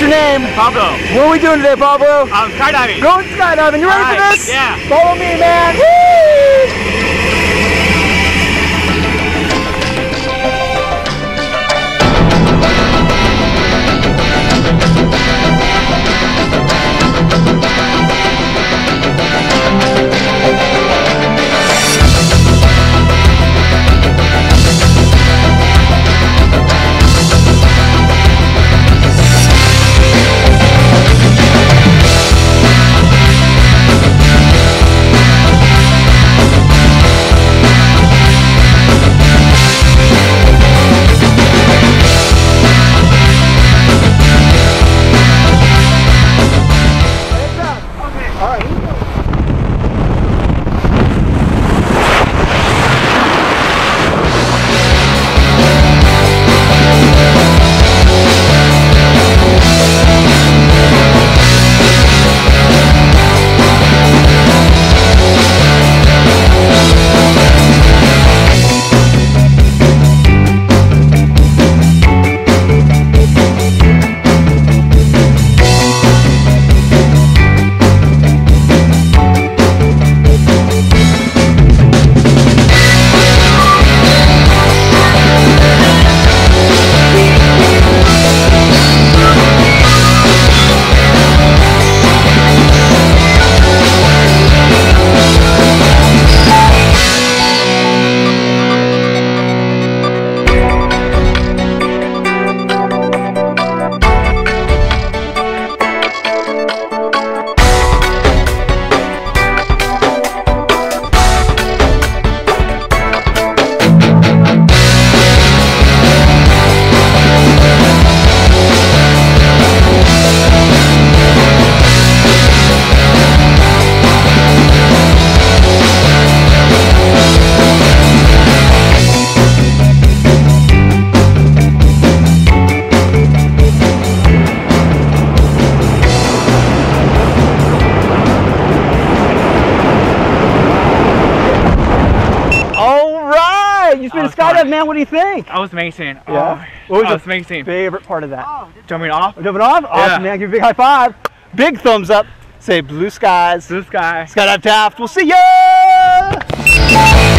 your name? Pablo. What are we doing today, Pablo? Skydiving. Going skydiving. You ready for this? Yeah. Follow me, man. Woo! You been skydiving, man. What do you think? That was amazing. Yeah. What was your favorite part of that? Jumping off. Jumping off? Awesome, man. Give me a big high five. Big thumbs up. Say blue skies. Blue sky. Skydive Taft. We'll see ya!